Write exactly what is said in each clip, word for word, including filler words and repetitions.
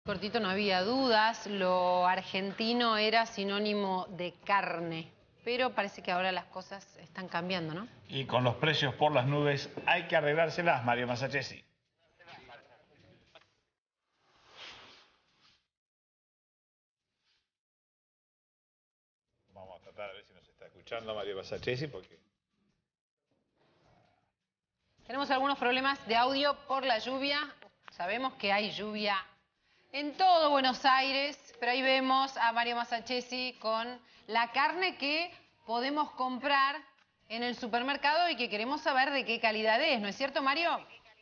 Cortito, no había dudas, lo argentino era sinónimo de carne, pero parece que ahora las cosas están cambiando, ¿no? Y con los precios por las nubes hay que arreglárselas, Mario Masachesi. Vamos a tratar a ver si nos está escuchando Mario Masachesi, porque... Tenemos algunos problemas de audio por la lluvia. Sabemos que hay lluvia en todo Buenos Aires, pero ahí vemos a Mario Masachesi con la carne que podemos comprar en el supermercado y que queremos saber de qué calidad es, ¿no es cierto, Mario?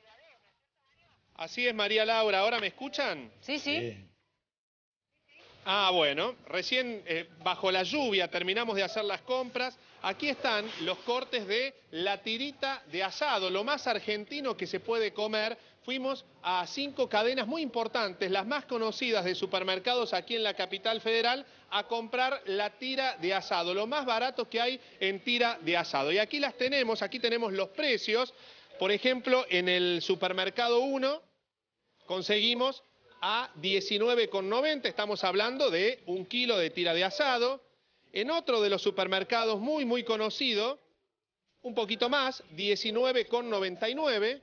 Así es, María Laura. ¿Ahora me escuchan? Sí, sí. Sí. Ah, bueno. Recién, eh, bajo la lluvia, terminamos de hacer las compras. Aquí están los cortes de la tirita de asado, lo más argentino que se puede comer. Fuimos a cinco cadenas muy importantes, las más conocidas de supermercados aquí en la capital federal, a comprar la tira de asado, lo más barato que hay en tira de asado. Y aquí las tenemos, aquí tenemos los precios. Por ejemplo, en el supermercado uno conseguimos a diecinueve con noventa, estamos hablando de un kilo de tira de asado. En otro de los supermercados muy, muy conocido, un poquito más, diecinueve con noventa y nueve.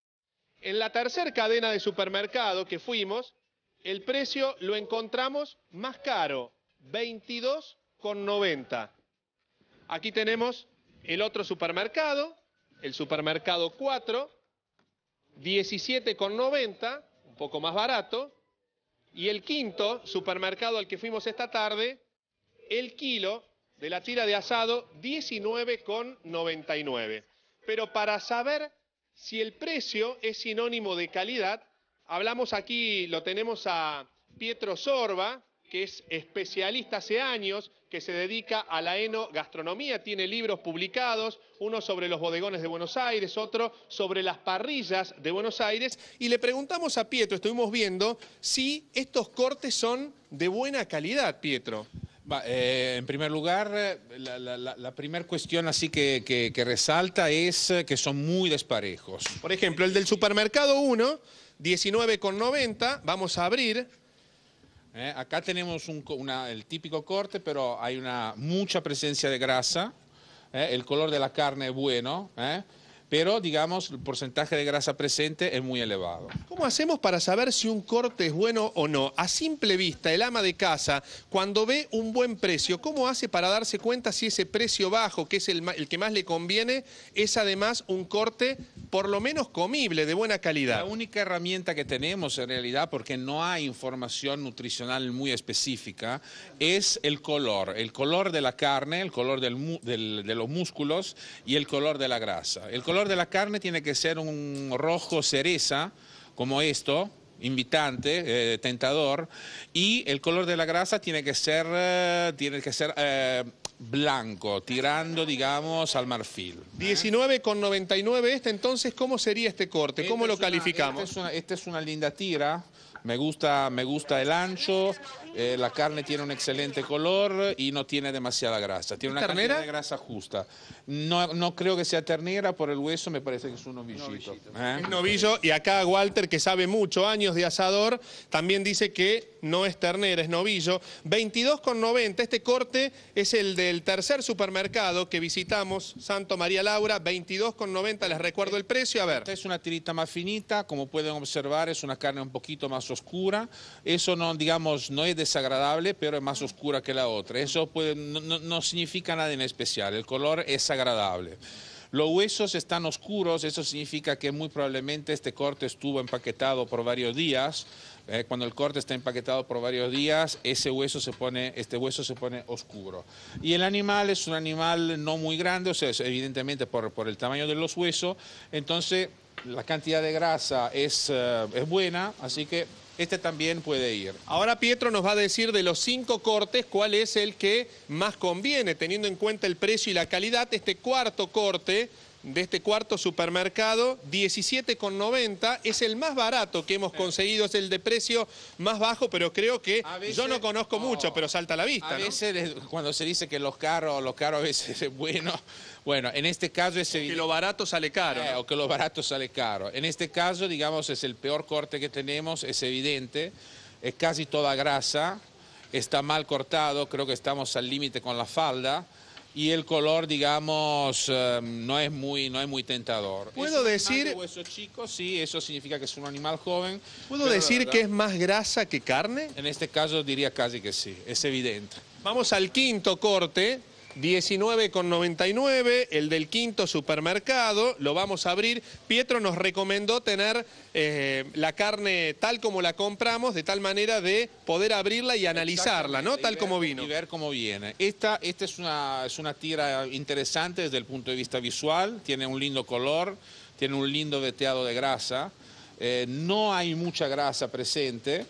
En la tercera cadena de supermercado que fuimos, el precio lo encontramos más caro, veintidós con noventa. Aquí tenemos el otro supermercado, el supermercado cuatro, diecisiete con noventa, un poco más barato. Y el quinto supermercado al que fuimos esta tarde, el kilo de la tira de asado, diecinueve con noventa y nueve. Pero para saber si el precio es sinónimo de calidad, hablamos aquí, lo tenemos a Pietro Sorba, que es especialista hace años, que se dedica a la enogastronomía, tiene libros publicados, uno sobre los bodegones de Buenos Aires, otro sobre las parrillas de Buenos Aires, y le preguntamos a Pietro, estuvimos viendo, si estos cortes son de buena calidad, Pietro. Va, eh, en primer lugar, la, la, la, la primera cuestión así que, que, que resalta es que son muy desparejos. Por ejemplo, el del supermercado uno, diecinueve con noventa, vamos a abrir. Eh, acá tenemos un, una, el típico corte, pero hay una mucha presencia de grasa. Eh, el color de la carne es bueno, eh, pero digamos el porcentaje de grasa presente es muy elevado. ¿Cómo hacemos para saber si un corte es bueno o no? A simple vista, el ama de casa, cuando ve un buen precio, ¿cómo hace para darse cuenta si ese precio bajo, que es el, el que más le conviene, es además un corte por lo menos comible, de buena calidad? La única herramienta que tenemos en realidad, porque no hay información nutricional muy específica, es el color. El color de la carne, el color del, del, de los músculos y el color de la grasa. El color de la carne tiene que ser un rojo cereza, como esto, invitante, eh, tentador, y el color de la grasa tiene que ser, eh, tiene que ser eh, blanco, tirando, digamos, al marfil. diecinueve con noventa y nueve este, entonces, ¿cómo sería este corte? ¿Cómo Esta lo calificamos? Esta es, una, esta es una linda tira, me gusta, me gusta el ancho, eh, la carne tiene un excelente color y no tiene demasiada grasa. Tiene una ¿Ternera? cantidad de grasa justa. No, no creo que sea ternera, por el hueso me parece que es un novillito. ¿Eh? Es novillo, y acá Walter, que sabe mucho, años de asador, también dice que no es ternera, es novillo. veintidós con noventa, este corte es el del tercer supermercado que visitamos, Santo María Laura, veintidós con noventa, les recuerdo el precio, a ver. Esta es una tirita más finita, como pueden observar es una carne un poquito más oscura. Eso no, digamos, no es desagradable, pero es más oscura que la otra. Eso puede, no, no, no significa nada en especial, el color es agradable. Los huesos están oscuros, eso significa que muy probablemente este corte estuvo empaquetado por varios días. Eh, cuando el corte está empaquetado por varios días, ese hueso se pone, este hueso se pone oscuro. Y el animal es un animal no muy grande, o sea, es evidentemente por, por el tamaño de los huesos, entonces la cantidad de grasa es, uh, es buena, así que este también puede ir. Ahora Pietro nos va a decir de los cinco cortes cuál es el que más conviene, teniendo en cuenta el precio y la calidad. Este cuarto corte de este cuarto supermercado, diecisiete con noventa, es el más barato que hemos conseguido, es el de precio más bajo, pero creo que veces, yo no conozco oh, mucho, pero salta a la vista, A ¿no? veces cuando se dice que los caros, los caros a veces es bueno, bueno, en este caso es evidente. Que lo barato sale caro. Eh, ¿no? O que lo barato sale caro. En este caso, digamos, es el peor corte que tenemos, es evidente. es casi toda grasa, está mal cortado, creo que estamos al límite con la falda. Y el color, digamos, eh, no es muy, no es muy tentador. ¿Puedo ¿Es un decir- animal de hueso chico? Sí, eso significa que es un animal joven. ¿Puedo pero la decir verdad, que es más grasa que carne? En este caso diría casi que sí, es evidente. Vamos al quinto corte, diecinueve con noventa y nueve, el del quinto supermercado, lo vamos a abrir. Pietro nos recomendó tener eh, la carne tal como la compramos, de tal manera de poder abrirla y analizarla, ¿no? Exactamente, Tal y ver- como vino. Y ver cómo viene. Esta, esta es, una, es una tira interesante desde el punto de vista visual, tiene un lindo color, tiene un lindo veteado de grasa, eh, no hay mucha grasa presente.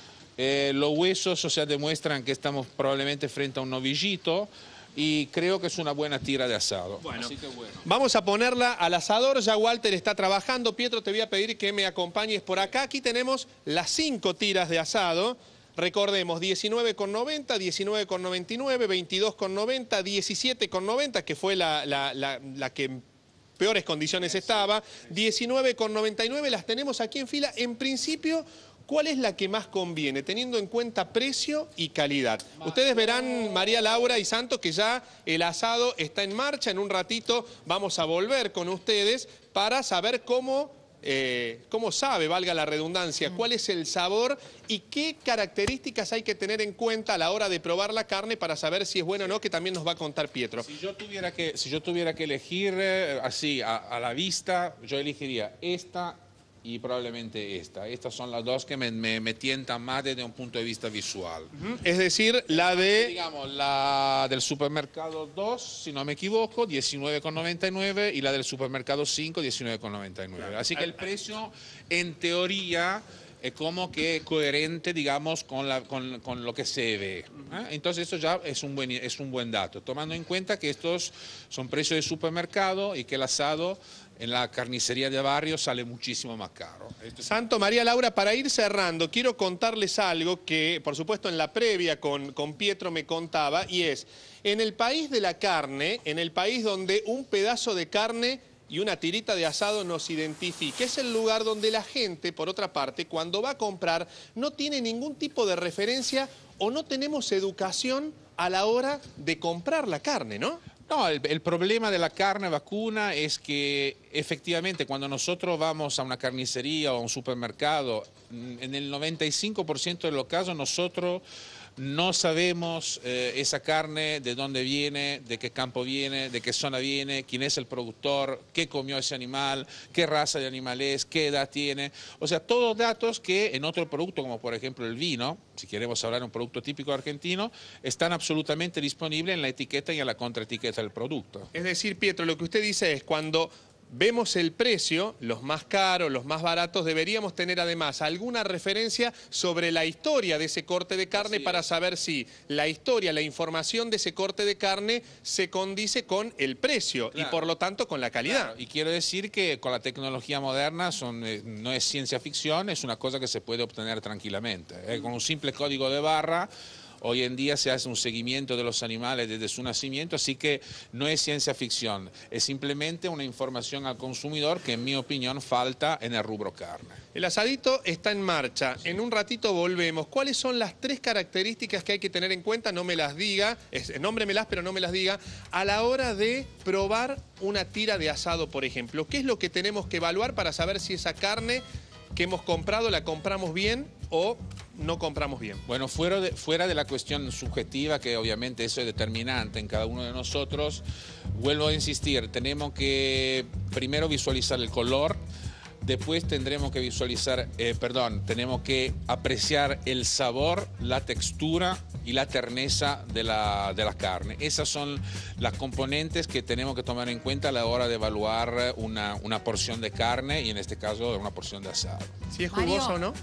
Eh, los huesos, o sea, demuestran que estamos probablemente frente a un novillito y creo que es una buena tira de asado. Bueno. Así que bueno. Vamos a ponerla al asador, ya Walter está trabajando. Pietro, te voy a pedir que me acompañes por acá. Aquí tenemos las cinco tiras de asado. Recordemos, diecinueve con noventa, diecinueve con noventa y nueve, veintidós con noventa, diecisiete con noventa, que fue la, la, la, la que en peores condiciones estaba. diecinueve con noventa y nueve las tenemos aquí en fila. En principio, ¿cuál es la que más conviene, teniendo en cuenta precio y calidad? Ustedes verán, María Laura y Santos, que ya el asado está en marcha. En un ratito vamos a volver con ustedes para saber cómo, eh, cómo sabe, valga la redundancia, cuál es el sabor y qué características hay que tener en cuenta a la hora de probar la carne para saber si es bueno o no, que también nos va a contar Pietro. Si yo tuviera que, si yo tuviera que elegir eh, así, a, a la vista, yo elegiría esta y probablemente esta. Estas son las dos que me, me, me tientan más desde un punto de vista visual. Es decir, la de... Digamos, la del supermercado dos, si no me equivoco, diecinueve con noventa y nueve, y la del supermercado cinco, diecinueve con noventa y nueve. Así que el precio, en teoría, es como que coherente, digamos, con, la, con, con lo que se ve. ¿eh? Entonces eso ya es un, buen, es un buen dato, tomando en cuenta que estos son precios de supermercado y que el asado en la carnicería de barrio sale muchísimo más caro. Esto es- Santo, María Laura, para ir cerrando, quiero contarles algo que, por supuesto, en la previa con, con Pietro me contaba, y es, en el país de la carne, en el país donde un pedazo de carne y una tirita de asado nos identifica, es el lugar donde la gente, por otra parte, cuando va a comprar, no tiene ningún tipo de referencia o no tenemos educación a la hora de comprar la carne, ¿no? No, el, el problema de la carne vacuna es que efectivamente cuando nosotros vamos a una carnicería o a un supermercado, en el noventa y cinco por ciento de los casos nosotros no sabemos eh, esa carne, de dónde viene, de qué campo viene, de qué zona viene, quién es el productor, qué comió ese animal, qué raza de animal es, qué edad tiene. O sea, todos datos que en otro producto, como por ejemplo el vino, si queremos hablar de un producto típico argentino, están absolutamente disponibles en la etiqueta y en la contraetiqueta del producto. Es decir, Pietro, lo que usted dice es cuando vemos el precio, los más caros, los más baratos, deberíamos tener además alguna referencia sobre la historia de ese corte de carne Así para es. saber si la historia, la información de ese corte de carne se condice con el precio y Claro. por lo tanto con la calidad. Claro, y quiero decir que con la tecnología moderna son, eh, no es ciencia ficción, es una cosa que se puede obtener tranquilamente. eh. Con un simple código de barra, hoy en día se hace un seguimiento de los animales desde su nacimiento, así que no es ciencia ficción, es simplemente una información al consumidor que en mi opinión falta en el rubro carne. El asadito está en marcha. En un ratito volvemos. ¿Cuáles son las tres características que hay que tener en cuenta? No me las diga, es, nómbremelas, pero no me las diga, a la hora de probar una tira de asado, por ejemplo. ¿Qué es lo que tenemos que evaluar para saber si esa carne que hemos comprado la compramos bien o no compramos bien? Bueno, fuera de, fuera de la cuestión subjetiva, que obviamente eso es determinante en cada uno de nosotros, vuelvo a insistir, tenemos que primero visualizar el color, después tendremos que visualizar, eh, perdón, tenemos que apreciar el sabor, la textura y la terneza de la, de la carne. Esas son las componentes que tenemos que tomar en cuenta a la hora de evaluar una, una porción de carne y en este caso una porción de asado. ¿Si es Mario. jugoso o no?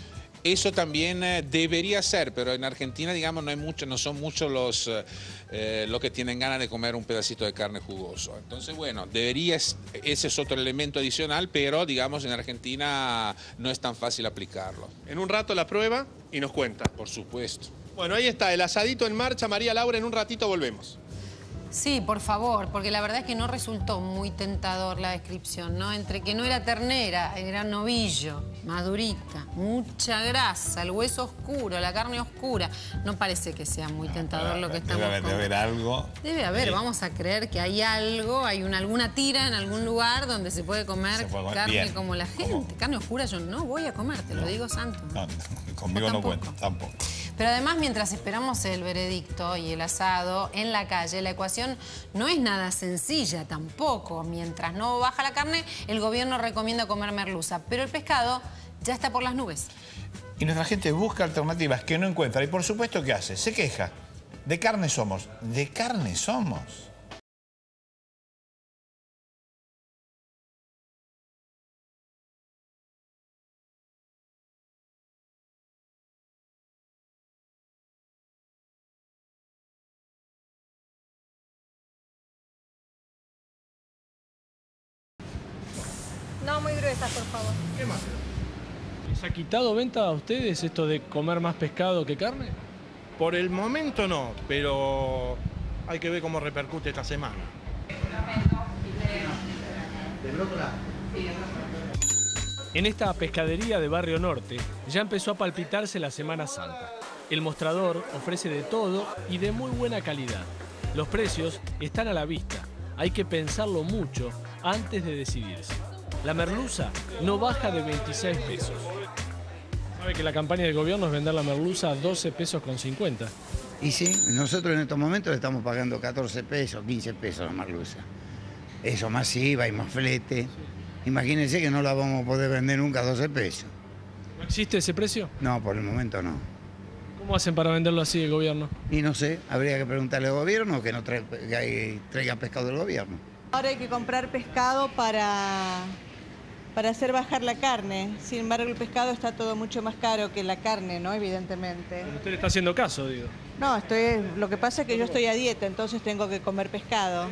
Eso también eh, debería ser, pero en Argentina, digamos, no hay mucho, no son muchos los, eh, eh, los que tienen ganas de comer un pedacito de carne jugoso. Entonces, bueno, debería, ese es otro elemento adicional, pero, digamos, en Argentina no es tan fácil aplicarlo. En un rato la prueba y nos cuenta. Por supuesto. Bueno, ahí está, el asadito en marcha. María Laura, en un ratito volvemos. Sí, por favor, porque la verdad es que no resultó muy tentador la descripción, ¿no? Entre que no era ternera, era novillo. madurita, mucha grasa, el hueso oscuro, la carne oscura. No parece que sea muy tentador lo que estamos Debe haber, debe haber algo. Debe haber, Sí. vamos a creer que hay algo, hay una, alguna tira en algún lugar donde se puede comer, Se puede comer carne bien. como la gente. ¿Cómo? Carne oscura yo no voy a comer, te lo digo santo. No, no, conmigo O no tampoco. cuenta, tampoco. Pero además, mientras esperamos el veredicto y el asado en la calle, la ecuación no es nada sencilla tampoco. Mientras no baja la carne, el gobierno recomienda comer merluza. Pero el pescado ya está por las nubes. Y nuestra gente busca alternativas que no encuentra. Y por supuesto, ¿qué hace? Se queja. De carne somos. De carne somos. No, muy gruesas, por favor. ¿Qué más? ¿Les ha quitado venta a ustedes esto de comer más pescado que carne? Por el momento no, pero hay que ver cómo repercute esta semana. En esta pescadería de Barrio Norte ya empezó a palpitarse la Semana Santa. El mostrador ofrece de todo y de muy buena calidad. Los precios están a la vista. Hay que pensarlo mucho antes de decidirse. La merluza no baja de veintiséis pesos. ¿Sabe que la campaña del gobierno es vender la merluza a doce pesos con cincuenta? Y sí, nosotros en estos momentos estamos pagando catorce pesos, quince pesos la merluza. Eso más I V A y más flete. Imagínense que no la vamos a poder vender nunca a doce pesos. ¿No existe ese precio? No, por el momento no. ¿Cómo hacen para venderlo así el gobierno? Y no sé, habría que preguntarle al gobierno que no trae, que hay- traiga pescado del gobierno. Ahora hay que comprar pescado para, para hacer bajar la carne. Sin embargo, el pescado está todo mucho más caro que la carne, ¿no? Evidentemente. Usted le está haciendo caso, digo. No, estoy, lo que pasa es que yo estoy a dieta, entonces tengo que comer pescado.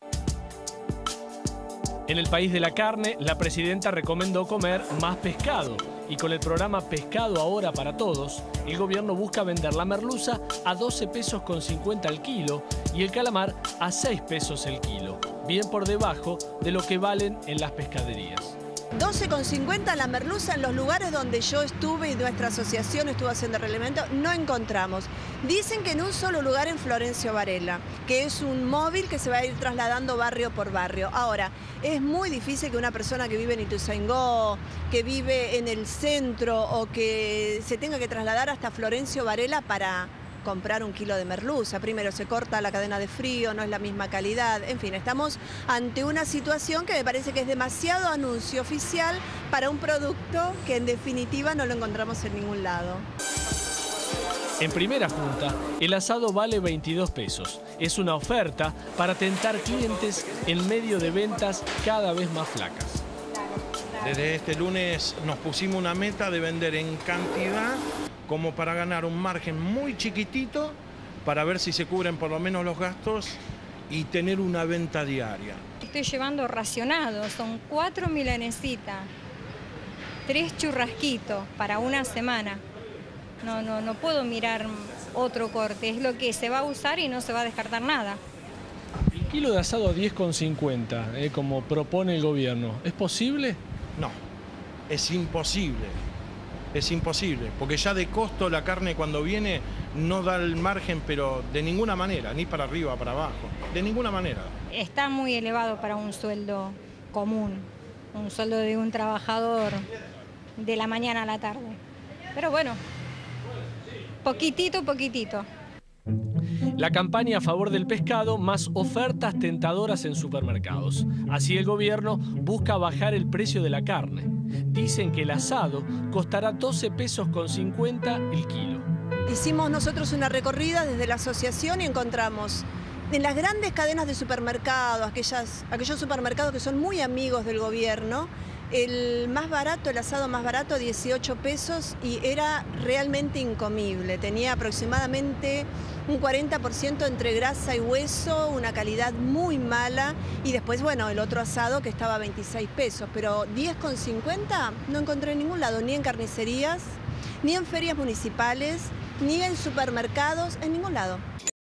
En el país de la carne, la presidenta recomendó comer más pescado. Y con el programa Pescado Ahora para Todos, el gobierno busca vender la merluza a doce pesos con cincuenta el kilo y el calamar a seis pesos el kilo, bien por debajo de lo que valen en las pescaderías. doce con cincuenta la merluza en los lugares donde yo estuve y nuestra asociación estuvo haciendo reglamento, no encontramos. Dicen que en un solo lugar en Florencio Varela, que es un móvil que se va a ir trasladando barrio por barrio. Ahora, es muy difícil que una persona que vive en Ituzaingó, que vive en el centro o que se tenga que trasladar hasta Florencio Varela para comprar un kilo de merluza. Primero se corta la cadena de frío, no es la misma calidad. En fin, estamos ante una situación que me parece que es demasiado anuncio oficial para un producto que en definitiva no lo encontramos en ningún lado. En primera junta, el asado vale veintidós pesos. Es una oferta para tentar clientes en medio de ventas cada vez más flacas. Desde este lunes nos pusimos una meta de vender en cantidad como para ganar un margen muy chiquitito para ver si se cubren por lo menos los gastos y tener una venta diaria. Estoy llevando racionado, son cuatro milanesitas, tres churrasquitos para una semana. No, no, no puedo mirar otro corte, es lo que se va a usar y no se va a descartar nada. El kilo de asado a diez con cincuenta, eh, como propone el gobierno, ¿es posible? No, es imposible, es imposible, porque ya de costo la carne cuando viene no da el margen, pero de ninguna manera, ni para arriba, para abajo, de ninguna manera. Está muy elevado para un sueldo común, un sueldo de un trabajador de la mañana a la tarde. Pero bueno, poquitito, poquitito. La campaña a favor del pescado más ofertas tentadoras en supermercados. Así el gobierno busca bajar el precio de la carne. Dicen que el asado costará doce pesos con cincuenta el kilo. Hicimos nosotros una recorrida desde la asociación y encontramos en las grandes cadenas de supermercados, aquellas, aquellos supermercados que son muy amigos del gobierno, el más barato, el asado más barato, dieciocho pesos, y era realmente incomible. Tenía aproximadamente un cuarenta por ciento entre grasa y hueso, una calidad muy mala, y después, bueno, el otro asado que estaba a veintiséis pesos, pero diez con cincuenta no encontré en ningún lado, ni en carnicerías, ni en ferias municipales, ni en supermercados, en ningún lado.